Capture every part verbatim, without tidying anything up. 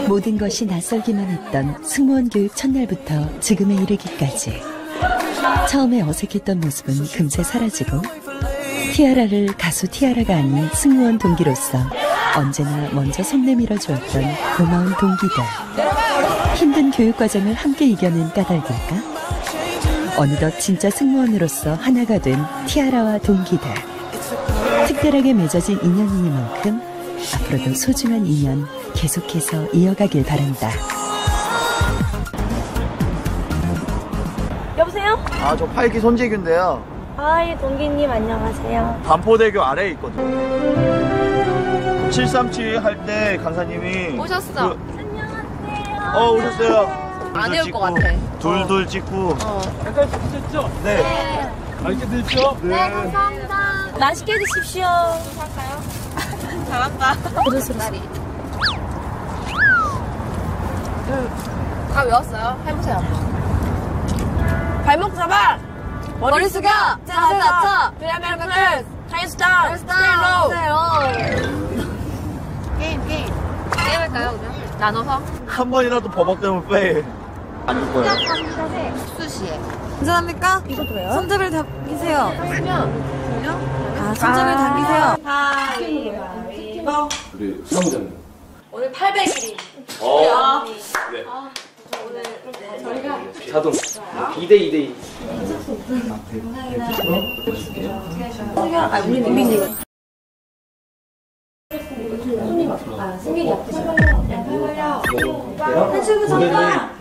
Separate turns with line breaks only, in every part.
모든 것이 낯설기만 했던 승무원 교육 첫날부터 지금에 이르기까지 처음에 어색했던 모습은 금세 사라지고 티아라를 가수 티아라가 아닌 승무원 동기로서 언제나 먼저 손 내밀어 주었던 고마운 동기들. 힘든 교육과정을 함께 이겨낸 까닭일까? 어느덧 진짜 승무원으로서 하나가 된 티아라와 동기들. 특별하게 맺어진 인연이니만큼 앞으로도 소중한 인연 계속해서 이어가길 바란다.
여보세요?
아, 저 팔 기 손재규인데요.
아이, 동기님 안녕하세요.
반포대교 아래에 있거든요. 칠삼칠 할 때 강사님이
오셨어.
그,
안녕하세요.
어, 오셨어요.
안 해올 것 같아.
둘둘 찍고.
어.
약간 드셨죠?
네.
네.
맛있게 드십시오.
네.
감사합니다. 맛있게 드십시오.
할까요? 잘한다.
그릇으로.
다 외웠어요? 해보세요 한번. 발목 잡아! 머리, 머리 숙여! 자세 낮춰! 피라미드 클래스! 타이스 다운! 스테이 로우! 게임 게임 게임 할까요 그냥? 나눠서?
한 번이라도 버벅대면 빼. 안 줄 거예요.
수시에
괜찮습니까?
이것도 왜요?
손잡이를 당기세요.
하시면
아, 손잡이를 당기세요.
가위바위보.
우리 사무장님.
오늘 팔백 일이
어. 네. 자동. 이 대 이 대 이.
아, 우리 우리 한식구 잠깐!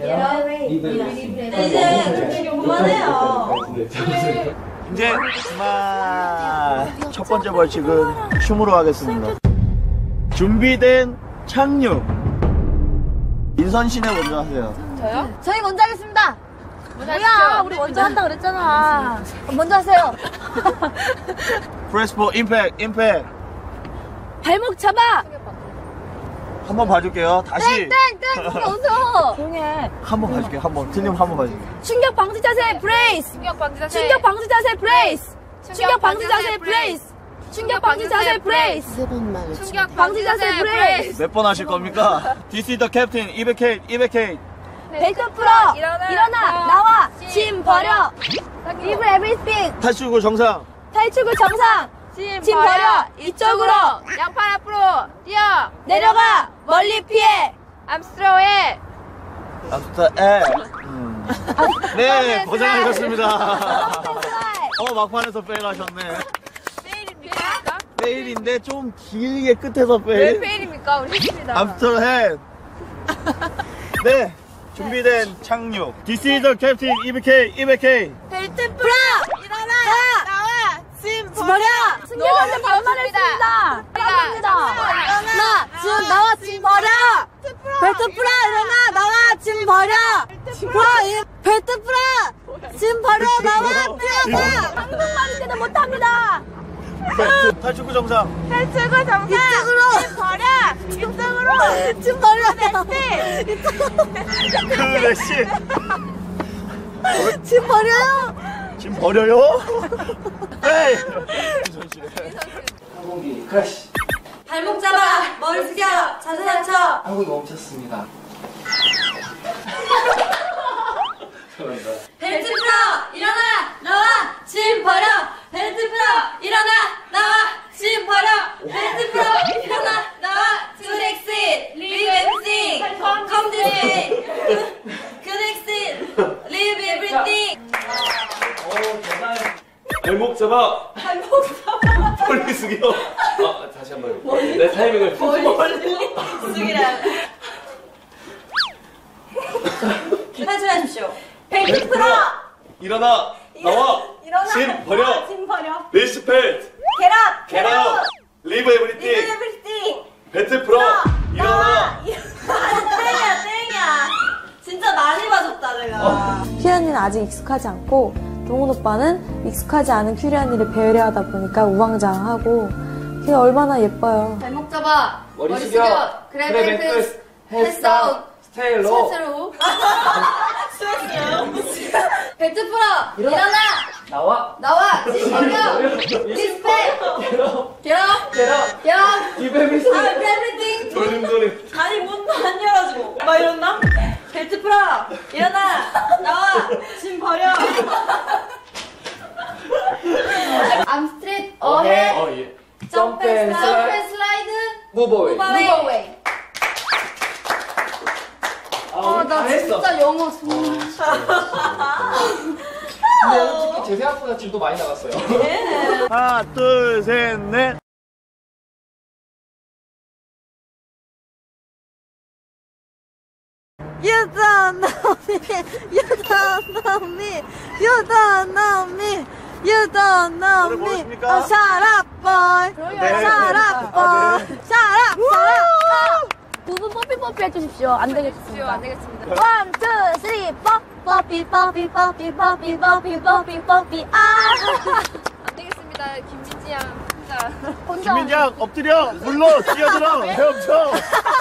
이제 그만해요.
이제 그만. 첫 번째 벌칙은 춤으로 하겠습니다. 준비된 착륙. 인선 씨네 먼저 하세요.
저요?
저희 먼저 하겠습니다.
뭐야
우리 먼저 한다 그랬잖아. 먼저 하세요.
프레스 포 임팩, 임팩.
발목 잡아.
한번 봐줄게요. 다시.
땡땡 어서.
조용히 해.
한번 봐줄게요. 한번. 틀리면 한번 봐줄게요.
충격 방지 자세 브레이스.
충격 방지 자세
충격 방지 자세 브레이스. 충격 방지 자세 브레이스. 충격 방지 자세 브레이스.
충격
방지 자세 브레이스.
몇 번 하실 겁니까? This is the captain. 이백 케이, 이백 케이.
벨트 풀어.
일어나.
일어나. 나와. 짐 버려. Leave everything.
탈출구 정상.
탈출구 정상.
짐,
짐 버려. 이쪽으로.
양팔 앞으로 뛰어
내려가. 멀리 피해.
암스트로우에
after 에. 음. 네, 고생하셨습니다. 어, 막판에서 페일 하셨네.
페일입니까?
페일인데 좀 길게 끝에서
왜
페일.
페일입니까? 우리 했습니다.
after head. 네, 준비된 착륙. This is the captain. 이백 케이, 이백 케이.
벨트 풀어.
일어나 나와 짐
버려. 승객한테 반말했습니다. 반말합니다. 나 지금 나와 짐 버려. 벨트 풀어. 일어나 나와 짐 버려. 풀어. 벨트 풀어. 짐 버려. 나와 뛰어가. 한국말인지도 못합니다.
벨트, 탈출구 정상.
탈출구 정상
이쪽으로.
짐 버려 이쪽으로
짐 버려.
클래식.
짐 버려요.
지금 버려요? 네.
항공기 크래시.
발목 잡아. 머리 숙여. 자세 낮춰.
항공기 멈췄습니다.
벨트 풀어. 일어나 나와 짐 버려. 벨트 풀어. 일어나 나와 짐 버려. 벨트 풀어. 일어나 나와 good exit leave everything come this way good exit leave everything.
발목 잡아. 발목 잡아. 멀리 숙여. 아, 다시 한 번. 내 타이밍을. 멀리
숙이라. 탈출하십시오. 벨트 풀어.
일어나. 나와.
일어나.
짐 버려.
짐 버려.
리스펠트.
get up.
Get out. Leave everything.
leave everything.
벨트 풀어. 일어나.
땡이야 땡이야. 진짜 많이 봐줬다 내가. 큐리언니는 아직 익숙하지 않고 동훈 오빠는 익숙하지 않은 큐리언니를 배려하다 보니까 우왕좌왕하고 걔 얼마나 예뻐요.
발목 잡아
머리 숙여.
그래
그래,
벨트
벨트.
헤드 다운
스테일로.
스스로 벨트 풀어 일어나
나와.
나와 짐 버려 리스펙
괴로.
get up
괴로.
get up
Give everything.
everything
도림도림.
아니 문도 안 열어주고.
일어나 나와 짐 버려.
I'm straight ahead.
어, 예.
Jump and slide. slide.
Move away.
Move away.
아,
나 진짜 영어 소문.
근데 솔직히 제 생각보다 짐도 많이 나갔어요.
하나, 둘, 셋, 넷.
You don't know me. You don't know me. You don't know me. You don't know
노래
me.
모르십니까?
Oh, shut up, boy.
네.
Shut up, boy.
아, 네.
Shut up, shut up.
두 분 뽀삐 뽀삐 해주십시오. 안 되겠습니다. 안 되겠습니다.
One, two, three, four. 뽀삐, 뽀삐, 뽀삐, 뽀삐, 뽀삐, 뽀삐, 뽀삐. 아.
안 되겠습니다. 김민지 양 혼자. 혼자.
김민장 엎드려 물로 뛰어들어 헤엄쳐.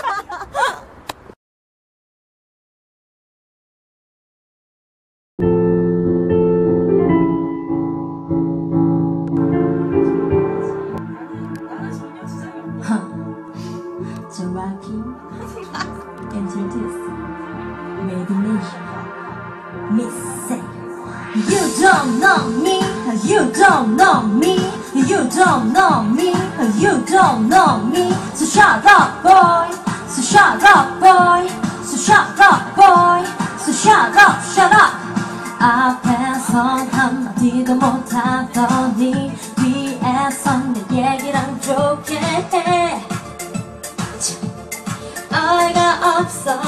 Rocky introduce Made in Asia. Miss say you don't know me, you don't know me, you don't know me, you don't know me. So shut up, boy. So shut up, boy. So shut up, boy. So shut up, shut up. 앞에선 한마디도 못하더니 뒤에선 내 얘기랑 좋게 해. 어이가 없어.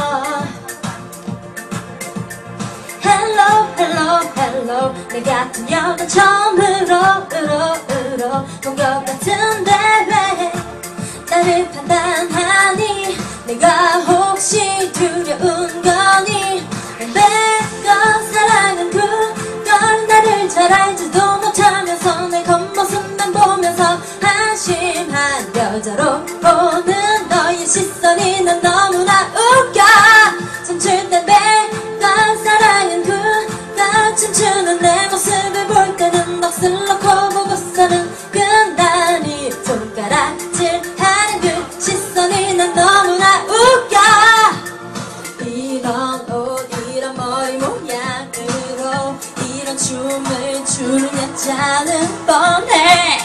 Hello, hello, hello. 내 같은 여자 처음으로 으로 으로 본 것 같은데 왜 나를 판단하니? 내가 혹시 두려운 거니? 내가 사랑은 그걸 나를 잘 알지도 못하면서 내 겉모습만 보면서 한심한 여자로 보는 너의 시선이 난 너무나 웃겨. 춤출 때 내가 사랑은 그가 춤추는 내 모습을 볼 때는 넋을 놓고 보고서는 그날이 손가락질하는 그 시선이 난 너무나 웃겨. 이런 옷 이런 머리 모양으로 이런 춤을 추는 여자는 뻔해.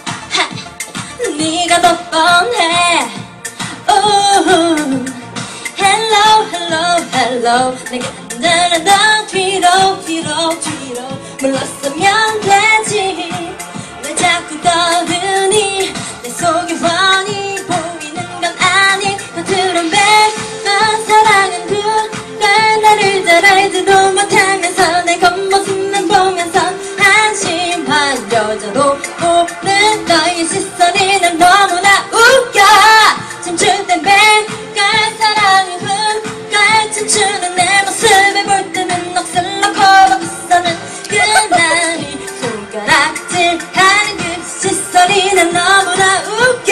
네가 더 뻔해. Ooh. Hello, hello, hello. 내가 나란다 뒤로 뒤로 뒤로 물러서면 되지. 왜 자꾸 떠드니? 내 속이 훤히 보이는 건 아닌 겉으론 백만 사랑은 그걸 나를 잘 알지도 못하면서 내 겉모습만 보면서 한심한 여자로 보는 너의 시선이 난 너무나 웃겨. 춤출 땐 백갈 사랑은 그걸 춤추는 내 모습을 볼 때는 넋을 놓고 보고서는 그날이 손가락질하는 그 시선이 난 너무나 웃겨.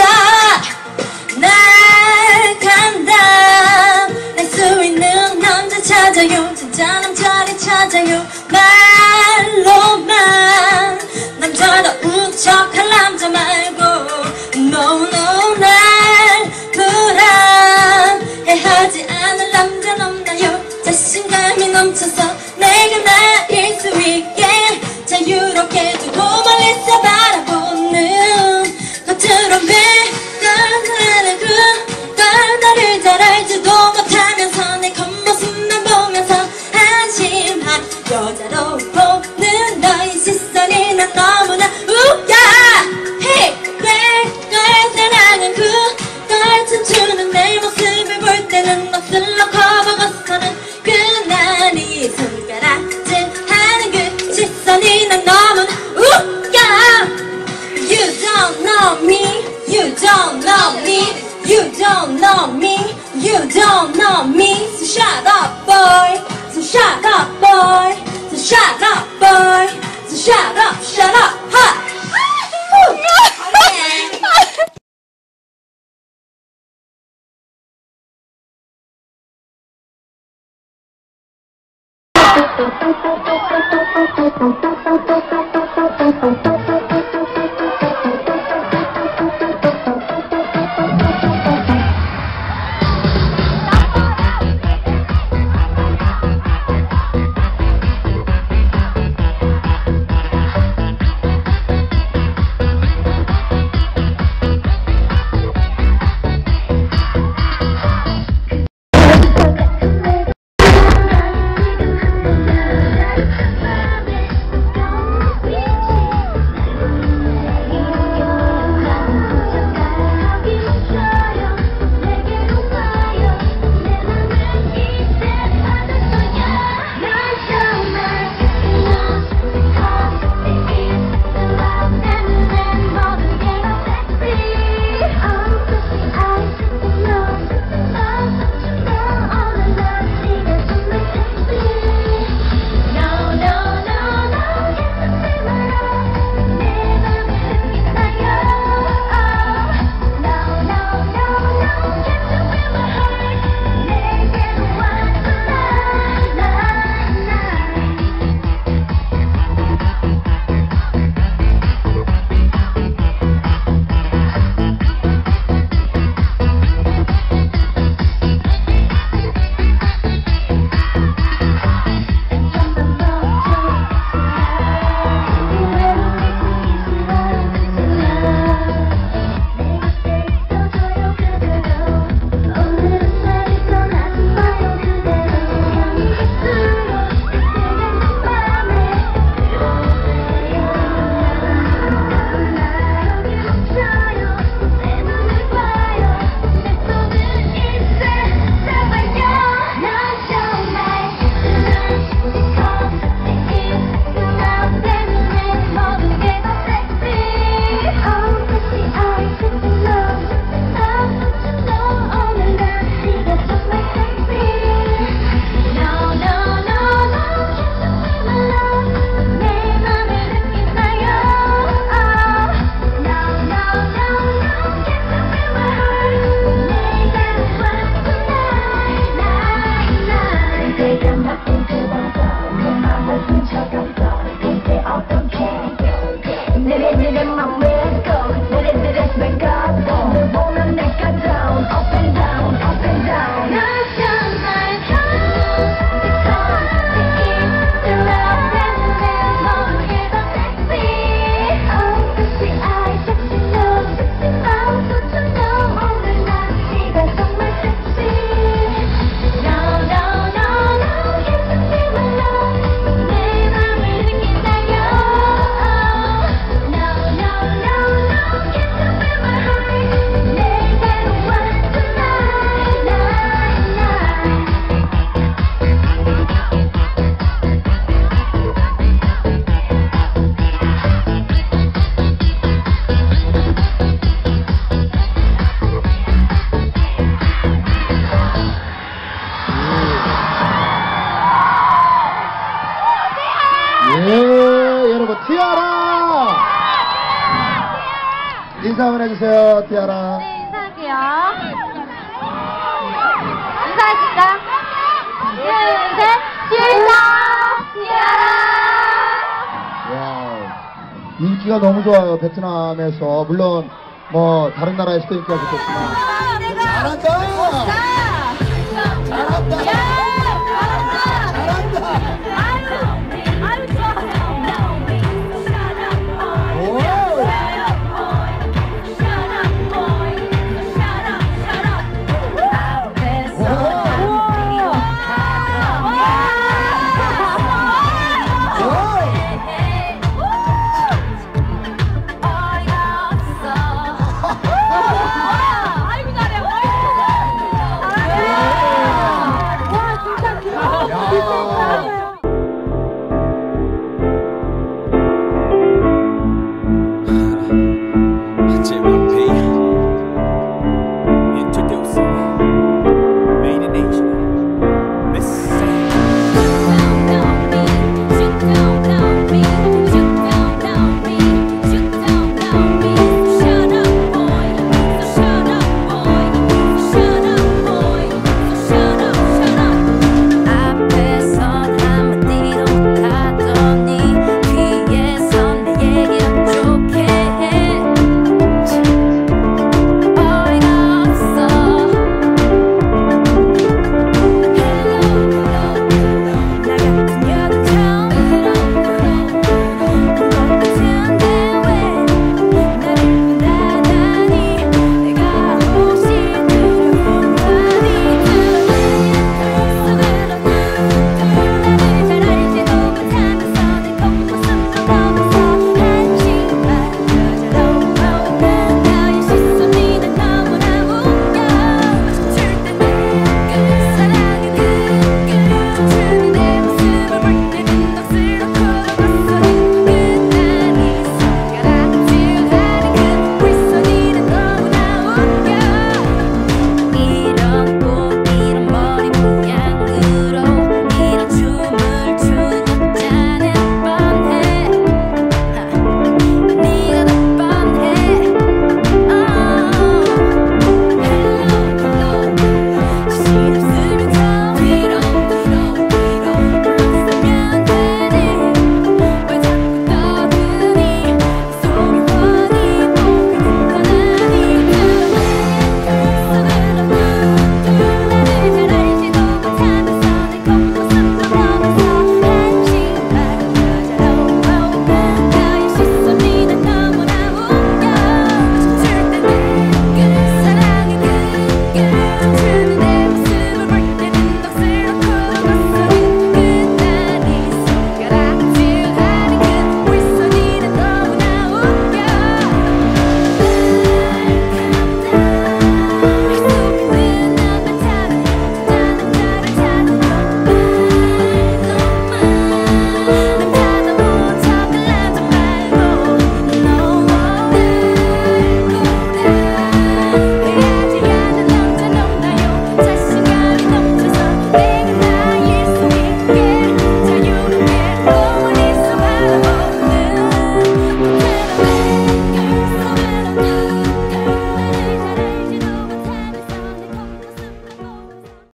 날 감당할 수 있는 남자 찾아요. 진짜 남자를 찾아요. 말로만 남자다운 척할 남자 말고 No no 날 불안해하지 않을 남자는 없나요? 자신감이 넘쳐서 내가 나일 수 있게 자유롭게 두고 멀리서 바라보는 겉으론 백간하는 그걸 나를 잘 알지도 못하면서 내 겉모습만 보면서 한심한 여자로 보는 너의 시선이 난 너무나 웃겨. Hey, 내가 사랑은 그걸 춤추는 내 모습을 볼 때는 넋을 놓고 보고서는 그날이 손가락질하는 그 시선이 난 너무나 웃겨. You don't know me, you don't know me, you don't know me, you don't know me. So shut up, boy. So shut up, boy. So shut up, boy. So shut up, shut up, ha.
응원해주세요, 티아라.
네, 인사할게요. 인사하시다. 둘, 셋. 티아라! 티아라!
와, 인기가 너무 좋아요, 베트남에서. 물론, 뭐, 다른 나라에서도 인기가 좋겠지만. 잘한다! 잘한다!